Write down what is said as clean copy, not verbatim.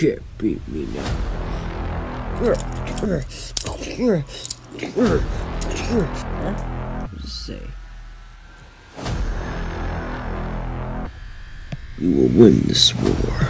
can't beat me now. What does it say? You will win this war.